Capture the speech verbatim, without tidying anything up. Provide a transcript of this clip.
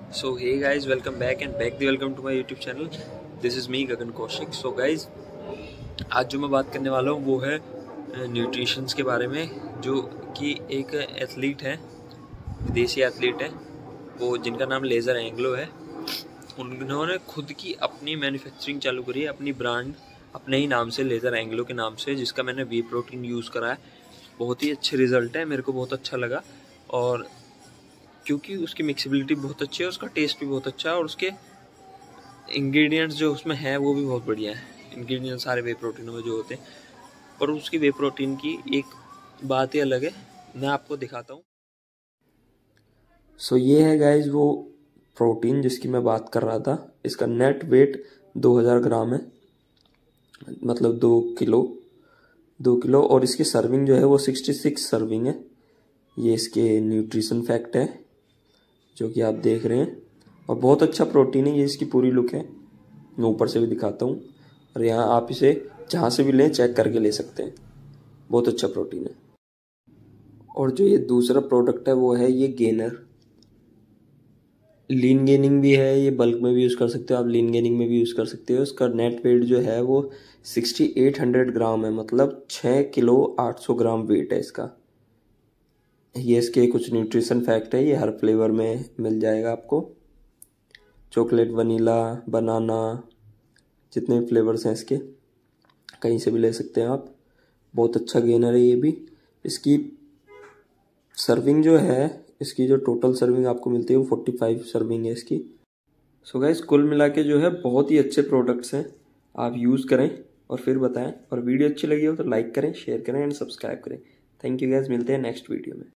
So hey guys, welcome back and back the welcome to my YouTube channel. This is me Gagan Kaushik. So guys, आज जो मैं बात करने वाला हूँ वो है न्यूट्रिशंस के बारे में, जो कि एक एथलीट है, विदेशी एथलीट है, वो जिनका नाम लेज़र एंग्लो है. उन्होंने खुद की अपनी मैन्युफैक्चरिंग चालू करी है, अपनी ब्रांड अपने ही नाम से, लेज़र एंग्लो के नाम से, जिसका मैंने वी प्रोटीन यूज़ करा है. बहुत ही अच्छे रिज़ल्ट है, मेरे को बहुत अच्छा लगा. और क्योंकि उसकी मिक्सिबिलिटी बहुत अच्छी है, उसका टेस्ट भी बहुत अच्छा है, और उसके इंग्रेडिएंट्स जो उसमें हैं वो भी बहुत बढ़िया है. इंग्रेडिएंट्स सारे वे प्रोटीनों में जो होते हैं, पर उसकी वे प्रोटीन की एक बात ही अलग है. मैं आपको दिखाता हूँ. सो so, ये है गाइज वो प्रोटीन जिसकी मैं बात कर रहा था. इसका नेट वेट दो हज़ार ग्राम है, मतलब दो किलो दो किलो और इसकी सर्विंग जो है वो छियासठ सर्विंग है. ये इसके न्यूट्रिशन फैक्ट है जो कि आप देख रहे हैं, और बहुत अच्छा प्रोटीन है. ये इसकी पूरी लुक है, मैं ऊपर से भी दिखाता हूँ. और यहाँ आप इसे जहाँ से भी लें चेक करके ले सकते हैं. बहुत अच्छा प्रोटीन है. और जो ये दूसरा प्रोडक्ट है वो है ये गेनर. लीन गेनिंग भी है, ये बल्क में भी यूज़ कर सकते हो आप, लीन गेनिंग में भी यूज़ कर सकते हो. इसका नेट वेट जो है वो सिक्सटी एट हंड्रेड ग्राम है, मतलब छः किलो आठ सौ ग्राम वेट है इसका. ये इसके कुछ न्यूट्रिशन फैक्ट है. ये हर फ्लेवर में मिल जाएगा आपको, चॉकलेट, वनीला, बनाना, जितने फ्लेवर्स हैं इसके कहीं से भी ले सकते हैं आप. बहुत अच्छा गेनर है ये भी. इसकी सर्विंग जो है, इसकी जो टोटल सर्विंग आपको मिलती है वो पैंतालीस सर्विंग है इसकी. सो गाइस, कुल मिला के जो है बहुत ही अच्छे प्रोडक्ट्स हैं. आप यूज़ करें और फिर बताएं. और वीडियो अच्छी लगी हो तो लाइक करें, शेयर करें एंड सब्सक्राइब करें. थैंक यू गाइस, मिलते हैं नेक्स्ट वीडियो में.